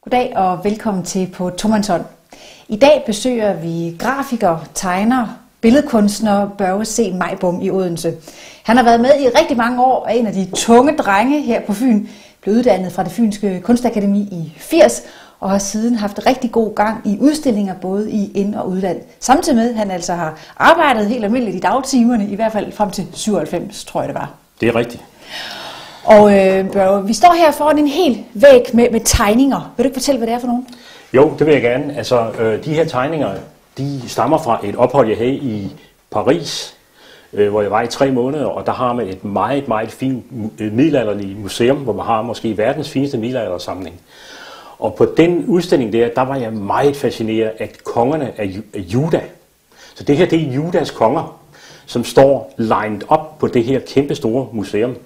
Goddag og velkommen til På Tomandshånd. I dag besøger vi grafiker, tegner, billedkunstner Børge C. Majbom i Odense. Han har været med i rigtig mange år og er en af de tunge drenge her på Fyn. Blev uddannet fra det Fynske Kunstakademi i 80 og har siden haft rigtig god gang i udstillinger både i ind- og udland. Samtidig med, at han altså har arbejdet helt almindeligt i dagtimerne, i hvert fald frem til 97, tror jeg det var. Det er rigtigt. Og Børge, vi står her foran en hel væg med tegninger. Vil du ikke fortælle, hvad det er for nogen? Jo, det vil jeg gerne. Altså, de her tegninger, de stammer fra et ophold, jeg havde i Paris, hvor jeg var i 3 måneder, og der har man et meget, meget fint middelalderligt museum, hvor man har måske verdens fineste middelaldersamling. Og på den udstilling der var jeg meget fascineret af kongerne af Juda. Så det her, det er Judas konger, som står lined op på det her kæmpe store museum.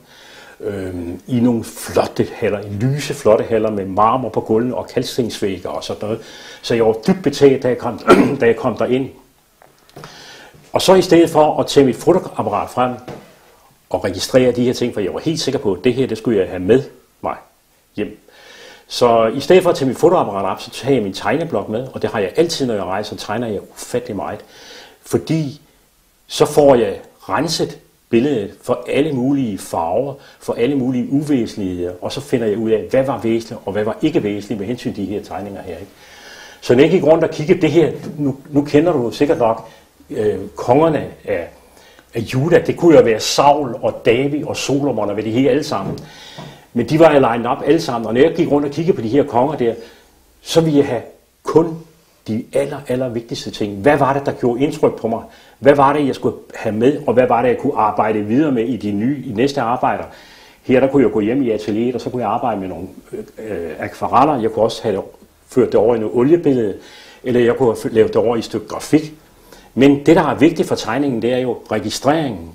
I nogle flotte haller, lyse flotte haller med marmor på gulvene og kalkstensvægge og sådan noget. Så jeg var dybt betaget, da jeg kom derind. Og så i stedet for at tage mit fotoapparat frem og registrere de her ting, for jeg var helt sikker på, at det her, det skulle jeg have med mig hjem. Så i stedet for at tage mit fotoapparat op, så tager jeg min tegneblok med, og det har jeg altid, når jeg rejser, så tegner jeg ufattelig meget. Fordi så får jeg renset billedet for alle mulige farver, for alle mulige uvæsentligheder, og så finder jeg ud af, hvad var væsentligt og hvad var ikke væsentligt med hensyn til de her tegninger her. Ikke? Så når jeg gik rundt og kiggede det her, nu kender du sikkert nok kongerne af Juda, det kunne jo være Saul og David og Solomon og hvad de her alle sammen. Men de var jo lined op alle sammen, og når jeg gik rundt og kiggede på de her konger der, så ville jeg have kun de aller vigtigste ting. Hvad var det, der gjorde indtryk på mig? Hvad var det, jeg skulle have med, og hvad var det, jeg kunne arbejde videre med i næste arbejder? Her der kunne jeg gå hjem i atelieret, og så kunne jeg arbejde med nogle akvareller. Jeg kunne også have ført det over i noget oliebillede, eller jeg kunne have lavet det over i et stykke grafik. Men det, der er vigtigt for tegningen, det er jo registreringen.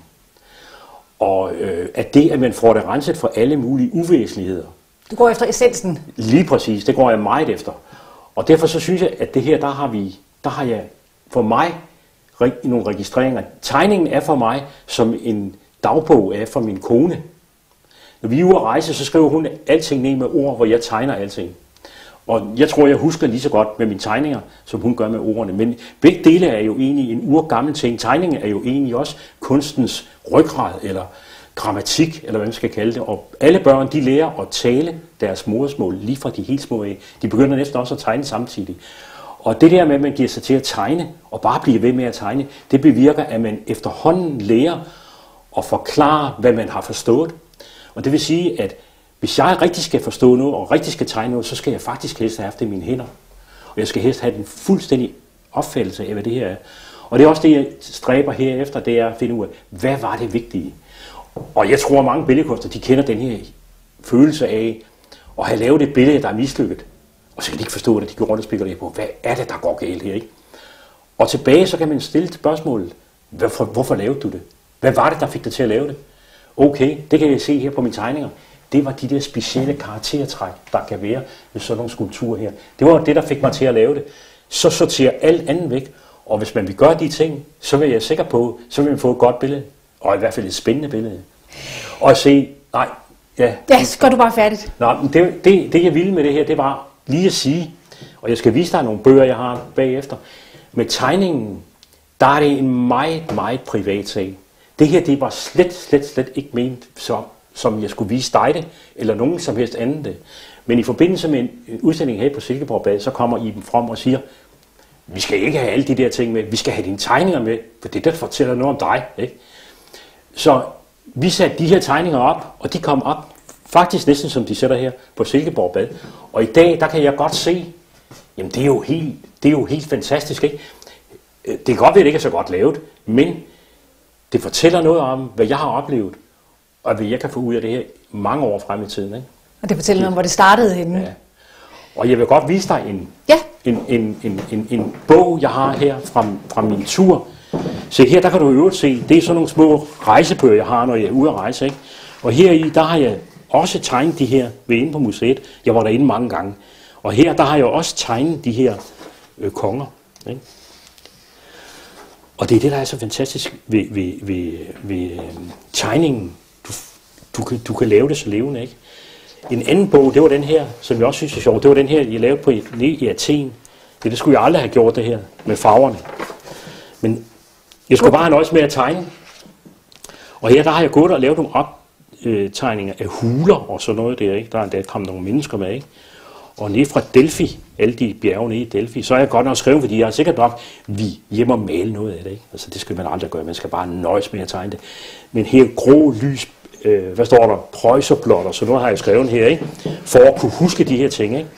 Og at man får det renset for alle mulige uvæsentligheder. Du går efter essensen. Lige præcis, det går jeg meget efter. Og derfor så synes jeg, at det her, der har jeg for mig nogle registreringer. Tegningen er for mig, som en dagbog er for min kone. Når vi er ude at rejse, så skriver hun alting ned med ord, hvor jeg tegner alting. Og jeg tror, jeg husker lige så godt med mine tegninger, som hun gør med ordene. Men begge dele er jo egentlig en urgammel ting. Tegningen er jo egentlig også kunstens ryggrad, eller grammatik, eller hvad man skal kalde det. Og alle børn, de lærer at tale deres modersmål lige fra de helt små af. De begynder næsten også at tegne samtidig. Og det der med, at man giver sig til at tegne, og bare blive ved med at tegne, det bevirker, at man efterhånden lærer at forklare, hvad man har forstået. Og det vil sige, at hvis jeg rigtig skal forstå noget, og rigtig skal tegne noget, så skal jeg faktisk helst have haft det i mine hænder. Og jeg skal helst have den fuldstændig opfattelse af, hvad det her er. Og det er også det, jeg stræber herefter, det er at finde ud af, hvad var det vigtige? Og jeg tror, at mange billedkunstnere, de kender den her følelse af at have lavet et billede, der er mislykket. Og så kan de ikke forstå det, de går rundt og spekulerer på, hvad er det, der går galt her, ikke? Og tilbage, så kan man stille spørgsmålet, hvorfor lavede du det? Hvad var det, der fik dig til at lave det? Okay, det kan jeg se her på mine tegninger. Det var de der specielle karaktertræk, der kan være ved sådan nogle skulpturer her. Det var det, der fik mig til at lave det. Så sorterer alt andet væk, og hvis man vil gøre de ting, så vil jeg sikker på, så vil man få et godt billede, og i hvert fald et spændende billede. Og at se, så går du bare færdigt. Nej, det jeg ville med det her, det var lige at sige, og jeg skal vise dig nogle bøger, jeg har bagefter. Med tegningen, der er det en meget privat sag. Det her, det var slet ikke ment som jeg skulle vise dig det, eller nogen som helst anden det. Men i forbindelse med en udstilling her på Silkeborg Bad, så kommer Iben frem og siger, vi skal ikke have alle de der ting med, vi skal have dine tegninger med, for det der fortæller noget om dig. Ikke? Så vi satte de her tegninger op, og de kom op, faktisk næsten som de sætter her på Silkeborg Bad. Og i dag, der kan jeg godt se, jamen det er jo helt fantastisk, ikke? Det kan godt være, at det ikke er så godt lavet, men det fortæller noget om, hvad jeg har oplevet, og hvad jeg kan få ud af det her mange år frem i tiden. Ikke? Og det fortæller noget om, hvor det startede henne. Ja. Og jeg vil godt vise dig en bog, jeg har her fra min tur. Så her, der kan du i øvrigt se, det er sådan nogle små rejsebøger, jeg har, når jeg er ude at rejse. Ikke? Og heri, der har jeg også tegnet de her ved inde på museet. Jeg var derinde mange gange. Og her, der har jeg også tegnet de her konger. Ikke? Og det er det, der er så fantastisk ved tegningen. Du kan lave det så levende, ikke? En anden bog, det var den her, som jeg også synes er sjov. Det var den her, jeg lavede på i Athen. Det skulle jeg aldrig have gjort, det her med farverne. Men jeg skulle bare have nøjes med at tegne. Og her der har jeg gået og lavet nogle optegninger af huler og sådan noget der, ikke? Der er endda kommet nogle mennesker med, ikke? Og nede fra Delphi, alle de bjerge nede i Delphi, så er jeg godt nok skrevet, fordi jeg har sikkert nok, vi hjemme og male noget af det, ikke? Altså det skal man aldrig gøre, man skal bare nøjes med at tegne det. Men her grå lys, hvad står der, preuserblåt, og så noget har jeg skrevet her, ikke? For at kunne huske de her ting, ikke?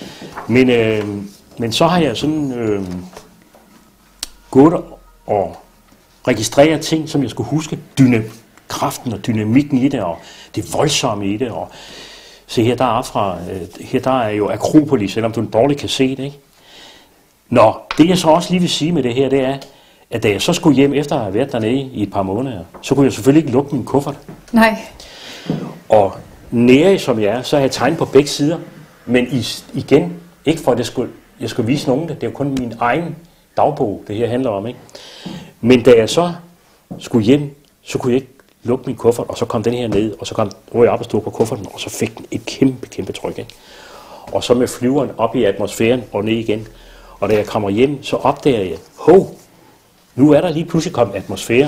Men så har jeg sådan gået og registreret ting, som jeg skulle huske. Kraften og dynamikken i det, og det voldsomme i det. Og se her, der er jo Akropolis, selvom du dårligt kan se det, ikke? Nå, det jeg så også lige vil sige med det her, det er, at da jeg så skulle hjem, efter at have været dernede i et par måneder, så kunne jeg selvfølgelig ikke lukke min kuffert. Nej. Og nære som jeg er, så har jeg tegnet på begge sider. Men igen, ikke for at jeg skulle vise nogen det. Det er jo kun min egen dagbog, det her handler om, ikke? Men da jeg så skulle hjem, så kunne jeg ikke lukke min kuffert, og så kom den her ned, og så røg jeg op og stod på kufferten, og så fik den et kæmpe tryk, ikke? Og så med flyveren op i atmosfæren og ned igen. Og da jeg kommer hjem, så opdager jeg, nu er der lige pludselig kommet atmosfære.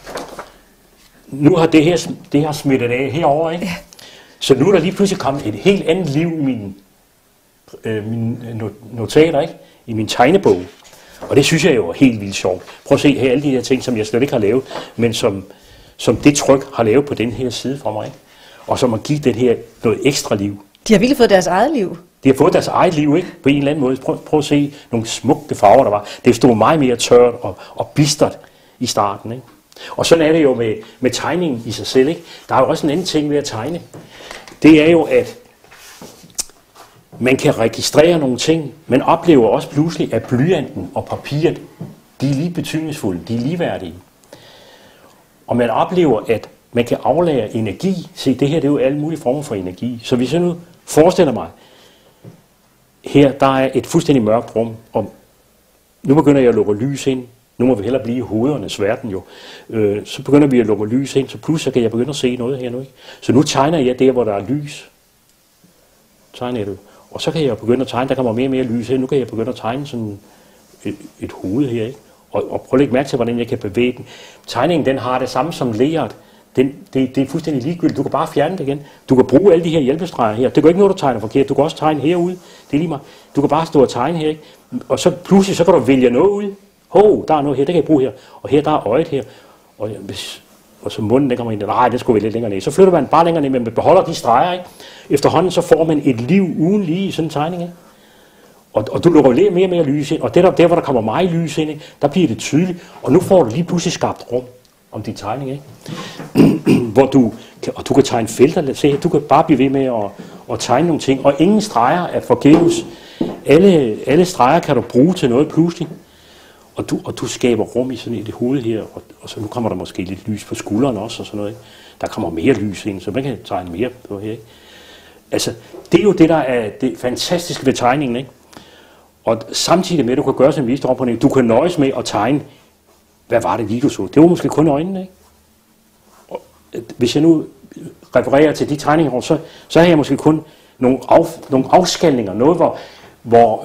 Nu har det her smittet af herover, ikke? Så nu er der lige pludselig kommet et helt andet liv i mine notater, ikke? I min tegnebog. Og det synes jeg jo er helt vildt sjovt. Prøv at se her alle de her ting, som jeg slet ikke har lavet, men som det tryk har lavet på den her side for mig, ikke? Og som har givet det her noget ekstra liv. De har virkelig fået deres eget liv. De har fået deres eget liv, ikke? På en eller anden måde. Prøv at se nogle smukke farver, der var. Det stod meget mere tørt og bistert i starten, ikke? Og sådan er det jo med tegningen i sig selv, ikke? Der er jo også en anden ting ved at tegne. Det er jo, at man kan registrere nogle ting. Man oplever også pludselig, at blyanten og papiret, de er lige betydningsfulde, de er ligeværdige. Og man oplever, at man kan aflære energi. Se, det her det er jo alle mulige former for energi. Så hvis jeg nu forestiller mig, her der er et fuldstændig mørkt rum, og nu begynder jeg at lukke lys ind. Nu må vi hellere blive i hoedernes verden jo. Så begynder vi at lukke lys ind, så pludselig kan jeg begynde at se noget her nu, ikke? Så nu tegner jeg der, hvor der er lys. Tegner du. Og så kan jeg begynde at tegne, der kommer mere og mere lys ind. Nu kan jeg begynde at tegne sådan et hoved her, ikke? Og prøv at lægge mærke til, hvordan jeg kan bevæge den. Tegningen, den har det samme som leret. Det er fuldstændig ligegyldigt. Du kan bare fjerne det igen. Du kan bruge alle de her hjælpestreger her. Det går ikke noget, du tegner forkert. Du kan også tegne herude. Det er lige meget. Du kan bare stå og tegne her, ikke? Og så pludselig, så kan du vælge noget ud. Der er noget her, det kan jeg bruge her. Og her, der er øjet her. Og så munden, den kommer ind. Nej, det skulle vi lidt længere ned. Så flytter man bare længere ned, men man beholder de streger, ikke? Efterhånden, så får man et liv uden lige i sådan en tegning, ikke? Og du lukker mere og mere lys ind. Og der, hvor der kommer meget lys ind, ikke? Der bliver det tydeligt. Og nu får du lige pludselig skabt rum om din tegning, ikke? Hvor du kan tegne felter. Se, du kan bare blive ved med at tegne nogle ting. Og ingen streger er forgæves. Alle streger kan du bruge til noget pludselig. Og du skaber rum i sådan et hoved her. Og så nu kommer der måske lidt lys på skulderen også og sådan noget, ikke? Der kommer mere lys ind, så man kan tegne mere på her, ikke? Altså, det er jo det, der er det fantastiske ved tegningen, ikke? Og samtidig med, at du kan gøre sådan en vist op, du kan nøjes med at tegne, hvad var det lige, du så? Det var måske kun øjnene, ikke? Og hvis jeg nu refererer til de tegninger, så har jeg måske kun nogle afskalninger, noget hvor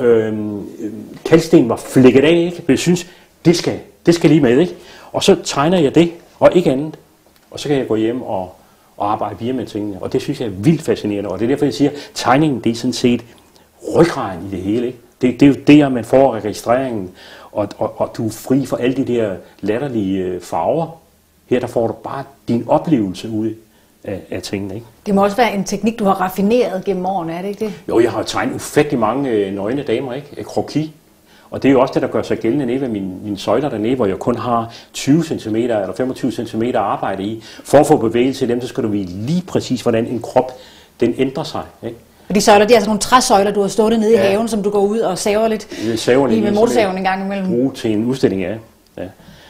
kalksten var flækket af, ikke? Jeg synes, det skal lige med, ikke? Og så tegner jeg det, og ikke andet. Og så kan jeg gå hjem og arbejde videre med tingene. Og det synes jeg er vildt fascinerende. Og det er derfor, jeg siger, at tegningen, det er sådan set ryggraden i det hele, ikke? Det er jo det, man får af registreringen, og du er fri for alle de der latterlige farver. Her der får du bare din oplevelse ud af tingene, ikke? Det må også være en teknik, du har raffineret gennem årene, er det ikke det? Jo, jeg har tegnet ufattelig mange nøgne damer, ikke? Kroki. Og det er jo også det, der gør sig gældende nede ved mine søjler dernede, hvor jeg kun har 20 cm eller 25 cm at arbejde i. For at få bevægelse i dem, så skal du vide lige præcis, hvordan en krop den ændrer sig, ikke? Og de søjler, det er altså nogle træsøjler, du har stået nede i haven, som du går ud og saver lidt lige med motorsaven en gang imellem. Bruge til en udstilling af. Ja.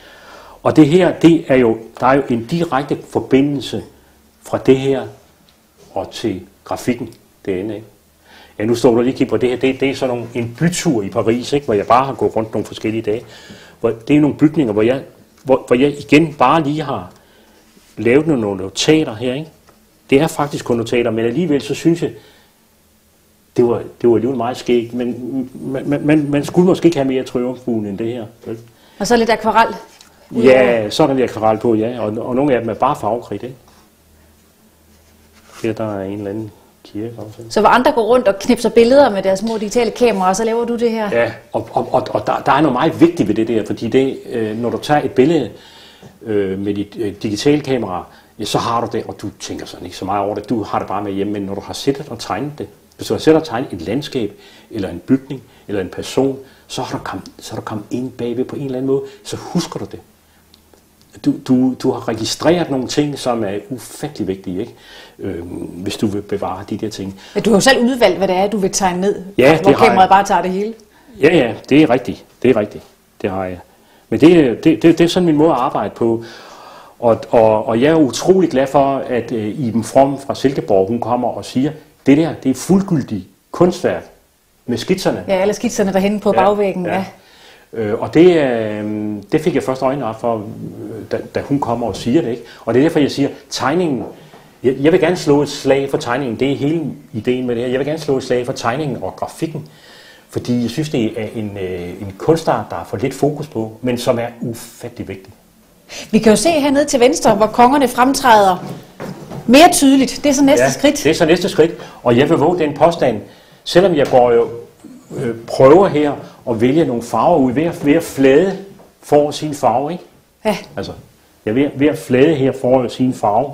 Og det her, der er jo en direkte forbindelse fra det her og til grafikken derinde, ikke? Ja, nu står du lige og kigger på det her. Det er sådan en bytur i Paris, ikke? Hvor jeg bare har gået rundt nogle forskellige dage. Det er nogle bygninger, hvor jeg igen bare lige har lavet nogle notater her, ikke? det er faktisk kun notater, men alligevel så synes jeg, det var alligevel meget skægt, men man skulle måske ikke have mere triumfbuen end det her. Vel? Og så lidt akvarel? Ja, så er der lidt akvarel på, ja, og nogle af dem er bare farvekridt, ikke? Her der er en eller anden kirke også. Så hvor andre går rundt og knipser billeder med deres små digitale kameraer, så laver du det her? Ja, og der er noget meget vigtigt ved det der, fordi det, når du tager et billede med dit digitale kamera, ja, så har du det, og du tænker sådan ikke så meget over det, du har det bare med hjemme, men når du har siddet og tegnet det, hvis du har siddet og tegnet et landskab, eller en bygning, eller en person, så har du kommet ind bagved på en eller anden måde, så husker du det. Du har registreret nogle ting, som er ufattelig vigtige, ikke? Hvis du vil bevare de der ting. Ja, du har jo selv udvalgt, hvad det er, du vil tegne ned, ja, hvor kameraet bare tager det hele. Ja, det er rigtigt. Det har jeg. Men det er sådan min måde at arbejde på. Og jeg er utrolig glad for, at Iben From fra Silkeborg, hun kommer og siger, det der, det er fuldgyldigt kunstværk med skitserne. Ja, alle skitserne derhenne på bagvæggen, ja. Og det fik jeg først øjnene op for, da hun kommer og siger det, ikke? Og det er derfor, jeg siger, tegningen, jeg vil gerne slå et slag for tegningen, det er hele ideen med det her, jeg vil gerne slå et slag for tegningen og grafikken, fordi jeg synes, det er en kunstart, der er for lidt fokus på, men som er ufattelig vigtig. Vi kan jo se hernede til venstre, hvor kongerne fremtræder mere tydeligt. Det er så næste skridt. Det er så næste skridt, og jeg vil våge den påstand, selvom jeg går jo prøver her at vælge nogle farver ud, ved at flade for sin farve, ikke? Ja. Altså, jeg er ved at flade her for sin farve.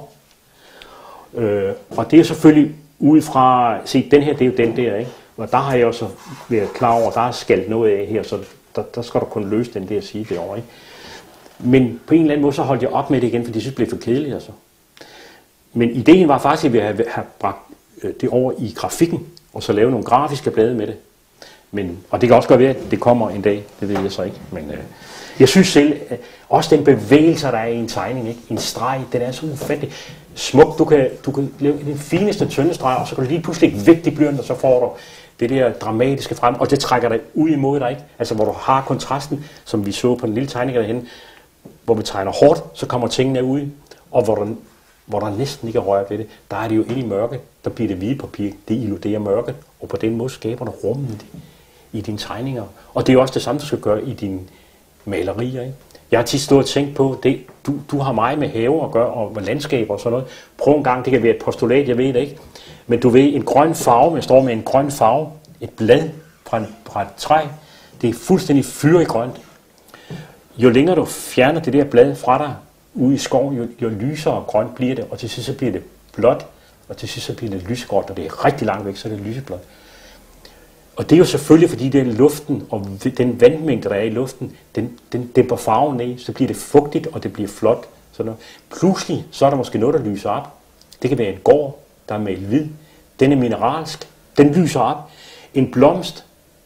Og det er selvfølgelig ud fra, se, den her, det er jo den der, ikke? Og der har jeg også været klar over, der er skaldt noget af her, så der skal du kun løse den der side derovre, ikke? Men på en eller anden måde, så holdt jeg op med det igen, fordi jeg synes, det blev for kedeligt, altså. Men ideen var faktisk, at vi have bragt det over i grafikken, og så lave nogle grafiske blade med det. Og det kan også godt være, at det kommer en dag, det ved jeg så ikke. Men jeg synes selv, også den bevægelse, der er i en tegning, ikke? En streg, den er så ufattelig smuk. Du kan lave den fineste tynde streg, og så kan du lige pludselig ikke væk i blyanten, og så får du det der dramatiske frem, og det trækker dig ud imod dig, ikke? Altså hvor du har kontrasten, som vi så på den lille tegning derhen, hvor vi tegner hårdt, så kommer tingene ud, og hvor der næsten ikke er rørt ved det, der er det jo inde i mørke, der bliver det hvide papir, det illuderer mørket, og på den måde skaber du rummet i dine tegninger. Og det er jo også det samme, du skal gøre i dine malerier, ikke? Jeg har tit stået og tænkt på, det, du har meget med have at gøre, og landskaber og sådan noget. Prøv en gang, det kan være et postulat, jeg ved det ikke. Men du ved, en grøn farve, man står med en grøn farve, et blad fra et træ, det er fuldstændig fyregrønt. Jo længere du fjerner det der blad fra dig, ude i skoven, jo lysere og grønt bliver det, og til sidst så bliver det blåt, og til sidst så bliver det lysegråt, og det er rigtig langt væk, så er det lyseblåt. Og det er jo selvfølgelig, fordi det er luften, og den vandmængde, der er i luften, den dæmper farven ned, så bliver det fugtigt, og det bliver flot. Så pludselig, så er der måske noget, der lyser op. Det kan være en gård, der er malet hvid. Den er mineralsk. Den lyser op. En blomst.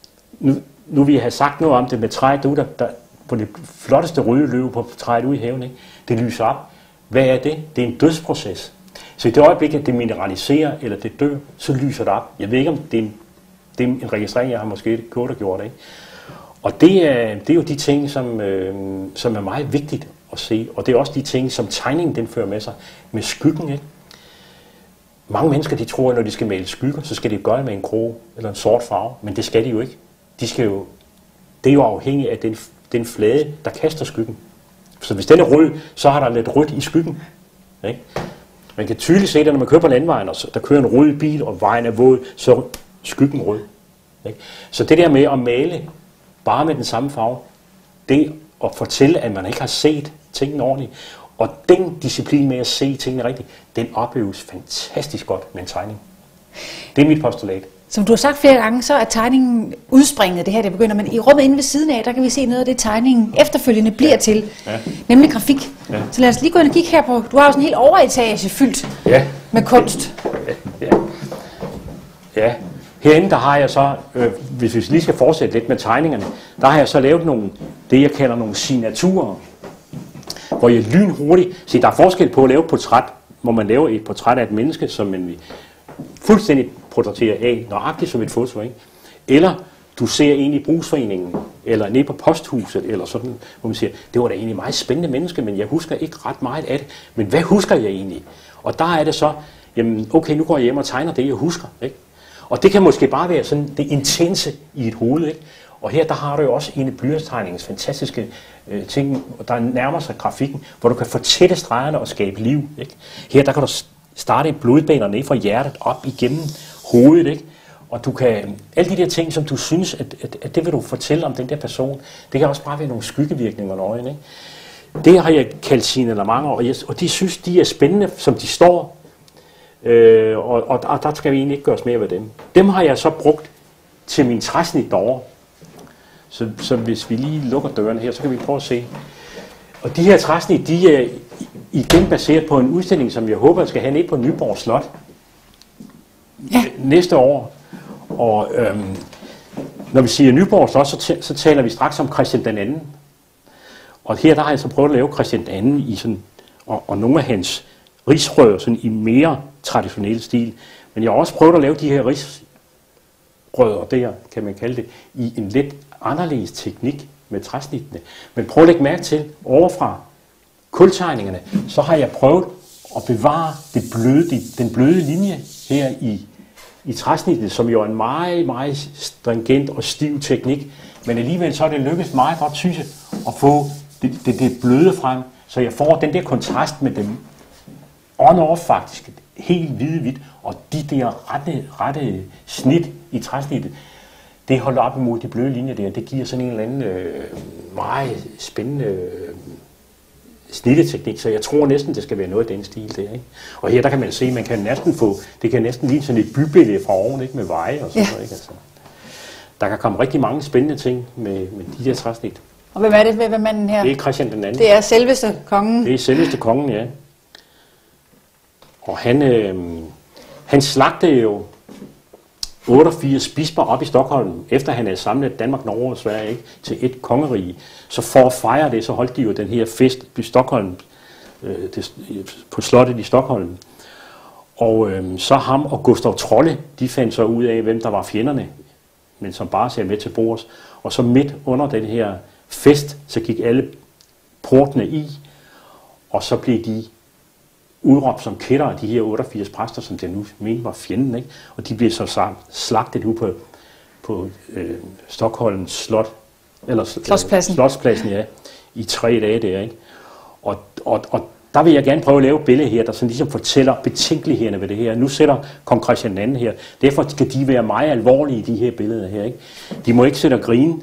Nu vil jeg have sagt noget om det med træet derude, der på det flotteste røde løv på træet ude i haven, ikke? Det lyser op. Hvad er det? Det er en dødsproces. Så i det øjeblik, at det mineraliserer, eller det dør, så lyser det op. Jeg ved ikke, om det er en registrering, jeg har måske gjort, ikke? Og det er jo de ting, som er meget vigtigt at se. Og det er også de ting, som tegningen den fører med sig. Med skyggen, ikke? Mange mennesker, de tror, at når de skal male skygger, så skal de gøre det med en grå eller en sort farve. Men det skal de jo ikke. Det er jo afhængigt af den flade, der kaster skyggen. Så hvis den er rød, så har der lidt rødt i skyggen, ikke? Man kan tydeligt se det, når man kører på landvejen, og der kører en rød bil, og vejen er våd, så skyggen rød. Ikke? Så det der med at male bare med den samme farve, det at fortælle, at man ikke har set tingene ordentligt, og den disciplin med at se tingene rigtigt, den opleves fantastisk godt med en tegning. Det er mit postulat. Som du har sagt flere gange, så er tegningen udspringet, det her det begynder, men i rummet inde ved siden af, der kan vi se noget af det, tegningen efterfølgende bliver til, nemlig grafik. Ja. Så lad os lige gå ind og kigge her på, du har jo sådan en hel overetage fyldt med kunst. Ja. Herinde, der har jeg så, hvis vi lige skal fortsætte lidt med tegningerne, der har jeg så lavet det jeg kalder nogle signaturer, hvor jeg lynhurtigt, der er forskel på at lave et portræt, hvor man laver et portræt af et menneske, som man fuldstændig portrætterer af, nøjagtigt som et foto, ikke? Eller du ser en i brugsforeningen, eller nede på posthuset, eller sådan, hvor man siger, det var da egentlig meget spændende menneske, men jeg husker ikke ret meget af det. Men hvad husker jeg egentlig? Og der er det så, jamen okay, nu går jeg hjem og tegner det, jeg husker. Ikke? Og det kan måske bare være sådan det intense i et hoved. Ikke? Og her der har du jo også en af blyertstegningens fantastiske ting, der nærmer sig grafikken, hvor du kan fortætte stregerne og skabe liv. Ikke? Her der kan du starte blodbaner ned fra hjertet op igennem hovedet. Ikke? Og du kan, alle de der ting, som du synes, at det vil du fortælle om den der person, det kan også bare være nogle skyggevirkninger under øjnene. Ikke? Det har jeg kaldt signalemanger, og de synes, de er spændende, som de står. Og der skal vi egentlig ikke gøre os mere ved dem. Dem har jeg så brugt til min træsnit derovre. Så hvis vi lige lukker døren her, så kan vi prøve at se. Og de her træsnit, de er igen baseret på en udstilling, som jeg håber, jeg skal have ned på Nyborg Slot næste år. Og når vi siger Nyborg Slot, så taler vi straks om Christian den anden. Og her der har jeg så prøvet at lave Christian den anden i sådan, og nogle af hans rigsrødder sådan i mere traditionel stil. Men jeg har også prøvet at lave de her rigsrødder der, kan man kalde det, i en lidt anderledes teknik med træsnittene. Men prøv at lægge mærke til, overfra kultegningerne, så har jeg prøvet at bevare den bløde linje her i træsnittet, som jo er en meget, meget stringent og stiv teknik. Men alligevel så er det lykkedes meget godt, synes jeg, at få det bløde frem, så jeg får den der kontrast med dem on-off faktisk, helt hvidt, og de der rette snit i træsnittet, det holder op imod de bløde linjer der, det giver sådan en eller anden meget spændende snitteteknik, så jeg tror næsten, det skal være noget af den stil der. Ikke? Og her der kan man se, man kan næsten få, det kan næsten ligne sådan et bybillede fra oven, ikke? Med veje og sådan noget. Ikke? Altså, der kan komme rigtig mange spændende ting med de der træsnit. Og hvem er det ved manden her? Det er Christian den anden. Det er selveste kongen. Det er selveste kongen, ja. Og han slagtede jo 88 bisper op i Stockholm, efter han havde samlet Danmark, Norge og Sverige, ikke, til et kongerige. Så for at fejre det, så holdt de jo den her fest i Stockholm, på slottet i Stockholm. Og så ham og Gustav Trolle, de fandt så ud af, hvem der var fjenderne, men som bare ser med til bords. Og så midt under den her fest, så gik alle portene i, og så blev de udråbt som kætter af de her 88 præster, som de nu mente var fjenden, ikke? Og de blev så slagtet ud på Stockholms slot, eller slotspladsen, ja, i 3 dage der, ikke? Og der vil jeg gerne prøve at lave et billede her, der sådan ligesom fortæller betænkelighederne ved det her. Nu sætter kong Christian II her, derfor skal de være meget alvorlige i de her billeder her, ikke? De må ikke sætte og grine,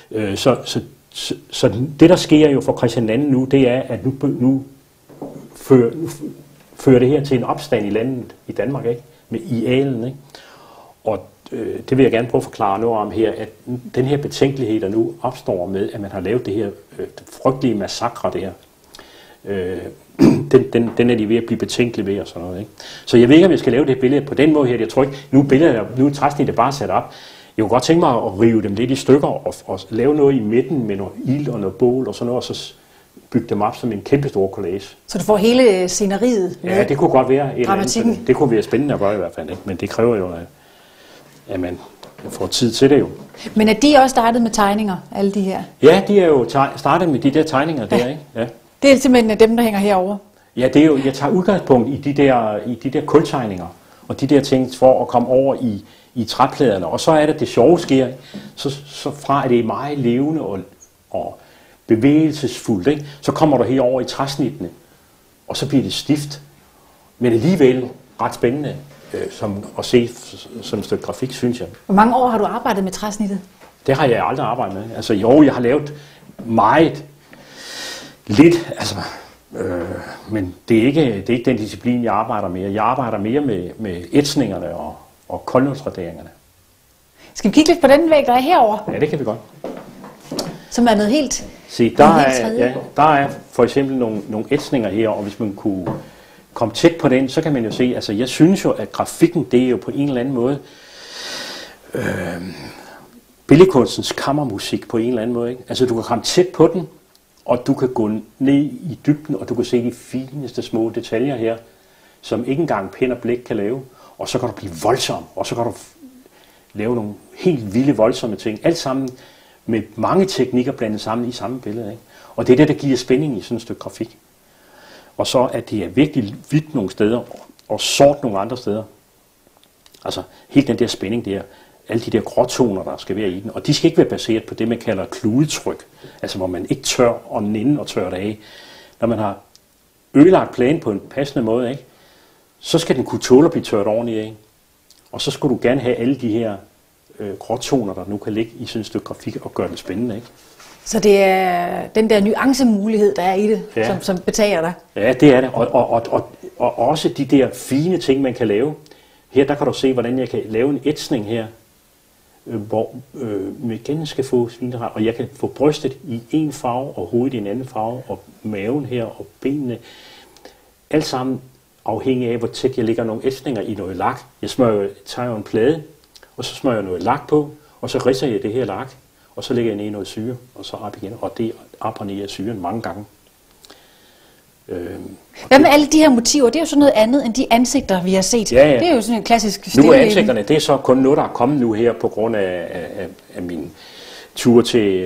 så det der sker jo for Christian II nu, det er, at nu fører det her til en opstand i landet, i Danmark, ikke? I alen, ikke? Og det vil jeg gerne prøve at forklare noget om her, at den her betænkelighed, der nu opstår med, at man har lavet det her frygtelige massakre der, den er de ved at blive betænkelige ved og sådan noget, ikke? Så jeg ved ikke, om jeg skal lave det billede på den måde her. Jeg tror ikke, nu er træsnittet bare sat op. Jeg kunne godt tænke mig at rive dem lidt i stykker og lave noget i midten med noget ild og noget bål og sådan noget, og så bygge dem op som en kæmpe stor collage. Så du får hele sceneriet med? Ja, det kunne godt være et dramatikken. Det kunne være spændende at gøre i hvert fald, ikke? Men det kræver jo, at man får tid til det jo. Men er de også startet med tegninger, alle de her? Ja, de er jo startet med de der tegninger der, ikke? Ja. Det er simpelthen dem, der hænger herovre? Ja, det er jo, jeg tager udgangspunkt i de der kultegninger og de der ting for at komme over i træpladerne. Og så er det sjove sker, så fra at det er meget levende og bevægelsesfuldt, ikke? Så kommer du herover i træsnittene, og så bliver det stift, men alligevel ret spændende at se som et stykke grafik, synes jeg. Hvor mange år har du arbejdet med træsnittet? Det har jeg aldrig arbejdet med. Altså jo, jeg har lavet meget lidt, altså, men det er ikke den disciplin, jeg arbejder med. Jeg arbejder mere med ætsningerne og koldnålsraderingerne. Skal vi kigge lidt på den væg, der er herover? Ja, det kan vi godt. Som er noget helt... Se, der er for eksempel nogle ætsninger her, og hvis man kunne komme tæt på den, så kan man jo se, altså jeg synes jo, at grafikken, det er jo på en eller anden måde billedkunstens kammermusik på en eller anden måde, ikke? Altså du kan komme tæt på den, og du kan gå ned i dybden, og du kan se de fineste små detaljer her, som ikke engang pen og blæk kan lave, og så kan du blive voldsom, og så kan du lave nogle helt vilde voldsomme ting, alt sammen med mange teknikker blandet sammen i samme billede, ikke? Og det er det, der giver spænding i sådan et stykke grafik. Og så at det er virkelig vidt nogle steder, og sorte nogle andre steder. Altså helt den der spænding der, alle de der gråtoner, der skal være i den, og de skal ikke være baseret på det, man kalder kludetryk, altså hvor man ikke tør og nænde og tør det af. Når man har ødelagt pladen på en passende måde, ikke, så skal den kunne tåle at blive tørt ordentligt af. Og så skulle du gerne have alle de her gråtoner, der nu kan ligge i sådan et stykke grafik og gøre det spændende, ikke? Så det er den der nuancemulighed, der er i det, ja, som betager dig? Ja, det er det. Og også de der fine ting, man kan lave. Her der kan du se, hvordan jeg kan lave en ætsning her, hvor igen skal få svineret, og jeg kan få brystet i en farve, og hovedet i en anden farve, og maven her, og benene. Alt sammen afhængig af, hvor tæt jeg lægger nogle ætsninger i noget lak. Jeg tager en plade, og så smører jeg noget lak på, og så ridser jeg det her lak, og så lægger jeg ned i noget syre, og så op igen, og det op og ned af syren mange gange. Hvad med alle de her motiver? Det er jo sådan noget andet end de ansigter, vi har set. Ja, ja. Det er jo sådan en klassisk stil. Nu er ansigterne, det er så kun noget, der er kommet nu her på grund af min tur til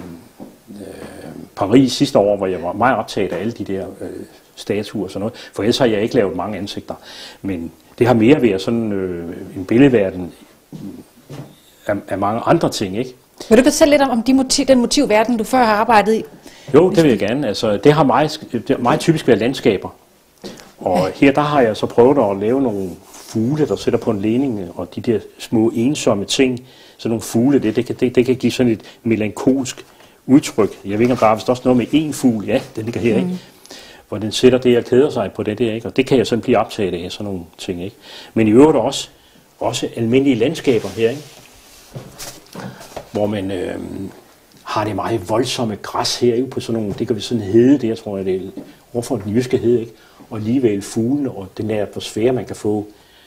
Paris sidste år, hvor jeg var meget optaget af alle de der statuer og sådan noget. For ellers har jeg ikke lavet mange ansigter. Men det har mere været sådan en billedverden af mange andre ting, ikke? Vil du fortælle lidt om den motivverden, du før har arbejdet i? Jo, det vil jeg gerne. Altså, det har meget typisk været landskaber. Og her der har jeg så prøvet at lave nogle fugle, der sætter på en ledning, og de der små ensomme ting, sådan nogle fugle, det kan give sådan et melankolsk udtryk. Jeg ved ikke, om der er vist også noget med en fugl, ja, den ligger her, ikke? Hvor den sætter det og kæder sig på det der, ikke? Og det kan jeg sådan blive optaget af, sådan nogle ting, ikke? Men i øvrigt også almindelige landskaber her, ikke? Hvor man har det meget voldsomme græs her, ikke? På sådan nogle, det kan vi sådan hede det, jeg tror jeg, det er overfor den jyske hede, ikke? Og alligevel fuglene og den der atmosfære, man kan få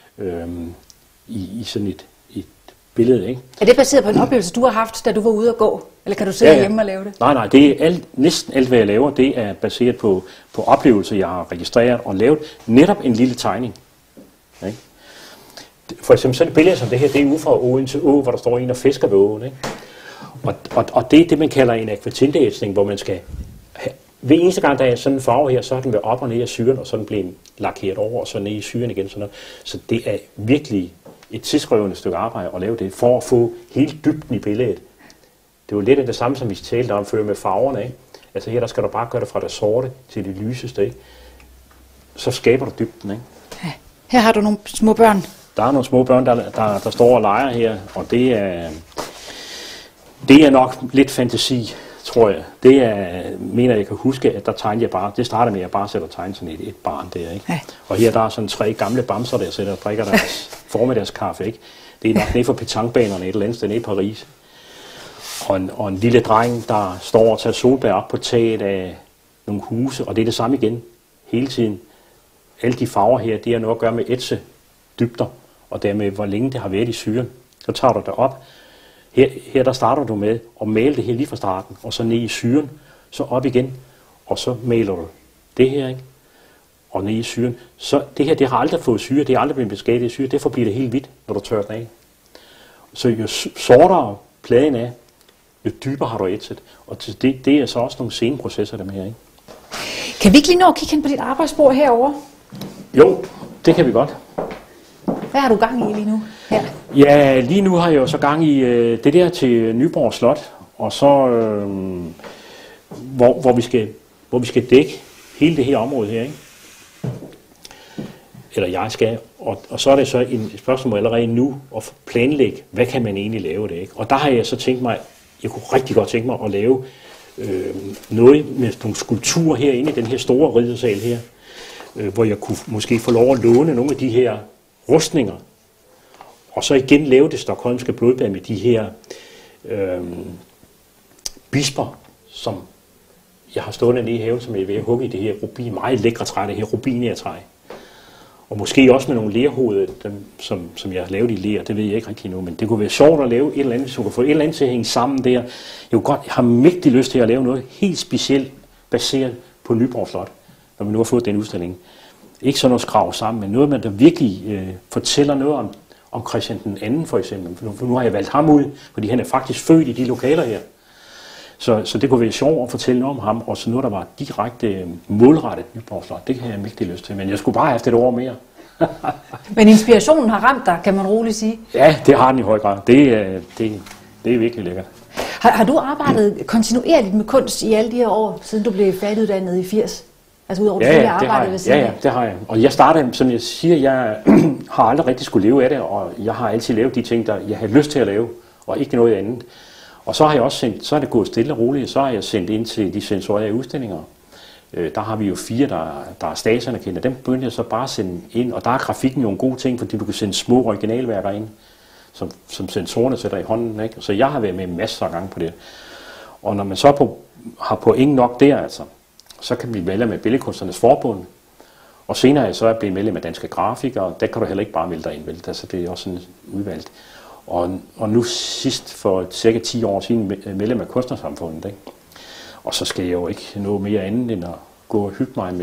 i sådan et billede, ikke? Er det baseret på en oplevelse, du har haft, da du var ude at gå? Eller kan du sidde hjemme og lave det? Nej, det er næsten alt, hvad jeg laver, det er baseret på oplevelser, jeg har registreret og lavet netop en lille tegning. Ikke? For eksempel sådan et billede som det her, det er ude fra åen til å, hvor der står en og fisker ved åen, ikke? Og det er det, man kalder en akvatinteætsning, hvor man skal hver eneste gang, der er sådan en farve her, så er den ved op og ned af syren, og så er den blevet lakeret over, og så ned i syren igen. Sådan noget. Så det er virkelig et tidskrævende stykke arbejde at lave det, for at få hele dybden i billedet. Det er jo lidt af det samme, som vi talte om før med farverne, ikke? Altså her, der skal du bare gøre det fra det sorte til det lyseste, ikke? Så skaber du dybden, ikke? Ja. Her har du nogle små børn. Der er nogle små børn, der står og leger her, og det er nok lidt fantasi, tror jeg. Mener jeg kan huske, at der tegnede jeg bare, det starter med, at jeg bare sætter tegn sådan et barn der, ikke? Ja. Og her der er sådan 3 gamle bamser, der sidder og drikker deres formiddagskaffe, ikke? Det er nok nede for petanquebanerne et eller andet sted nede i Paris. Og en lille dreng, der står og tager solbær op på taget af nogle huse, og det er det samme igen, hele tiden. Alle de farver her, det har noget at gøre med ætse dybder, og dermed hvor længe det har været i syren. Så tager du det op. Her der starter du med at male det her lige fra starten, og så ned i syren, så op igen, og så maler du det her, ikke? Og ned i syren. Så det her, det har aldrig fået syre, det har aldrig blevet beskadiget i syre, derfor bliver det helt hvidt, når du tørrer den af. Så jo sortere pladen er, jo dybere har du ætset. Og det er så også nogle sceneprocesser, dem her, ikke? Kan vi ikke lige nå at kigge hen på dit arbejdsbord herovre? Jo, det kan vi godt. Hvad har du gang i lige nu her? Ja, lige nu har jeg jo så gang i det der til Nyborg Slot, og så hvor vi skal dække hele det her område her, ikke? Eller jeg skal, og så er det så et spørgsmål allerede nu at planlægge, hvad kan man egentlig lave det, ikke? Og der har jeg så tænkt mig, jeg kunne rigtig godt tænke mig at lave noget med nogle skulpturer herinde i den her store riddersal her, hvor jeg kunne måske få lov at låne nogle af de her rustninger, og så igen lave det stockholmske blodbad med de her bisper, som jeg har stående nede i haven, som jeg er ved at hugge i det her rubin, meget lækre træ, det her rubiniertræ. Og måske også med nogle lerhoveder, som jeg har lavet i ler, det ved jeg ikke rigtig nu, men det kunne være sjovt at lave et eller andet, så du kan få et eller andet til at hænge sammen der. Jeg har mægtig lyst til at lave noget helt specielt baseret på Nyborg Slot, når vi nu har fået den udstilling. Ikke sådan noget skrav sammen, men noget, der virkelig fortæller noget om Christian den anden for eksempel. For nu har jeg valgt ham ud, fordi han er faktisk født i de lokaler her. Så det kunne være sjovt at fortælle noget om ham, og så noget, der var direkte målrettet Nyborg Slot. Det kan jeg mægtig lyst til, men jeg skulle bare have haft et år mere. Men inspirationen har ramt dig, kan man roligt sige. Ja, det har den i høj grad. Det er virkelig lækkert. Har du arbejdet kontinuerligt med kunst i alle de her år, siden du blev færdiguddannet i 80? Altså udover Ja, det har jeg. Og jeg startede, som jeg siger, jeg har aldrig rigtig skulle leve af det, og jeg har altid lavet de ting, der jeg havde lyst til at lave, og ikke noget andet. Og så har jeg også sendt, så er det gået stille og roligt, så har jeg sendt ind til de sensorielle udstillinger. Der har vi jo 4, der er statsanerkendte. Dem begyndte jeg så bare at sende ind, og der er grafikken jo en god ting, fordi du kan sende små originalværker ind, som sensorerne sætter i hånden. Ikke? Så jeg har været med masser af gange på det. Og når man så har point nok der, altså, så kan man blive medlem af Billedkunstnernes Forbund. Og senere er jeg så blevet medlem af Danske Grafikere. Der kan du heller ikke bare melde dig ind, vel? Altså, det er også sådan udvalgt. Og nu sidst for cirka 10 år siden medlem af Kunstnersamfundet. Ikke? Og så skal jeg jo ikke noget mere andet end at gå og hygge mig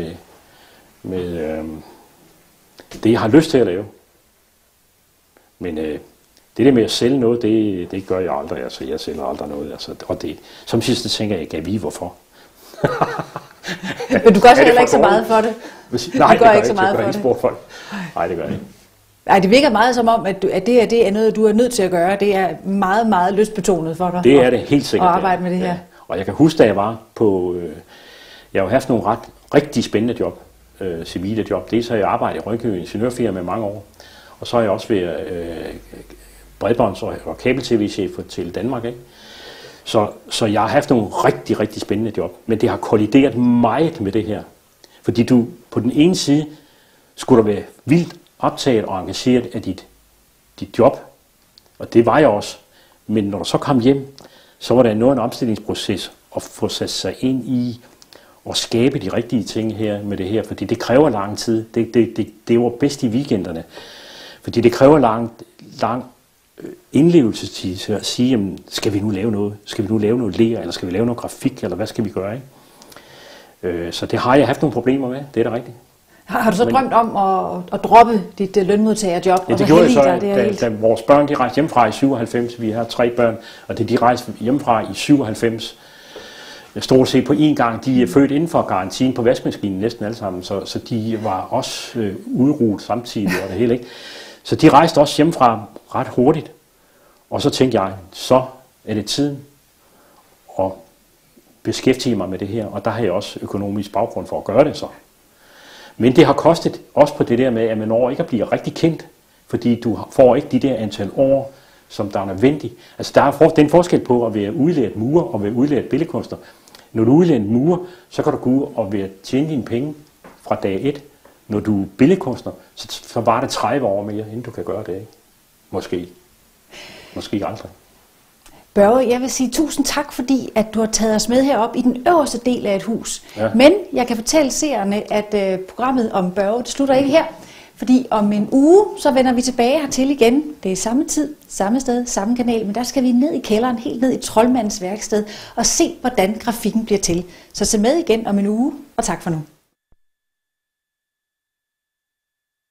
med det, jeg har lyst til at lave. Men det der med at sælge noget, det gør jeg aldrig. Altså, jeg sælger aldrig noget. Altså, og det, som sidste tænker jeg, kan vide hvorfor. Men du gør så heller ikke så meget for det. Nej, det gør ikke så meget for det. Nej, det gør jeg ikke. Ej, det virker meget som om, at det er noget, du er nødt til at gøre. Det er meget, meget lystbetonet for dig. Det er det helt sikkert. At arbejde med det her. Ja. Og jeg kan huske, da jeg var på... jeg har jo haft nogle rigtig spændende job, civile job. Dels har jeg arbejdet i Rønkøbing Ingeniørfirma i mange år. Og så har jeg også været bredbånds- og kabel-tv-chef for Tele Danmark. Ikke? Så jeg har haft nogle rigtig, rigtig spændende job. Men det har kollideret meget med det her. Fordi du på den ene side skulle du være vildt optaget og engageret af dit job. Og det var jeg også. Men når du så kom hjem, så var der noget en omstillingsproces at få sat sig ind i og skabe de rigtige ting her med det her. Fordi det kræver lang tid. Det var bedst i weekenderne. Fordi det kræver lang indlevelsestid til at sige, jamen, skal vi nu lave noget? Skal vi nu lave noget ler, eller skal vi lave noget grafik, eller hvad skal vi gøre? Ikke? Så det har jeg haft nogle problemer med, det er da rigtigt. Har du så drømt om at droppe dit lønmodtagerjob? Ja, det gjorde jeg så, da vores børn de rejste hjemmefra i 97. Vi har 3 børn, og de rejste hjemmefra i 97. Stort set på én gang. De er født inden for garantien på vaskemaskinen næsten alle sammen, så de var også udruget samtidig og det hele, ikke? Så de rejste også hjemmefra ret hurtigt. Og så tænkte jeg, så er det tiden at beskæftige mig med det her, og der har jeg også økonomisk baggrund for at gøre det så. Men det har kostet også på det der med, at man når ikke at blive rigtig kendt, fordi du får ikke de der antal år, som der er nødvendigt. Altså der er den forskel på at være udlært murer og være udlært billedkunstner. Når du er udlært murer, så kan du gå ud og tjene dine penge fra dag 1. Når du er billedkunstner, så var det 30 år mere, inden du kan gøre det, ikke? Måske aldrig. Børge, jeg vil sige tusind tak, fordi at du har taget os med herop i den øverste del af et hus. Ja. Men jeg kan fortælle seerne, at programmet om Børge, det slutter ikke her. Fordi om en uge, så vender vi tilbage hertil igen. Det er samme tid, samme sted, samme kanal, men der skal vi ned i kælderen, helt ned i Troldmandens værksted, og se, hvordan grafikken bliver til. Så se med igen om en uge, og tak for nu.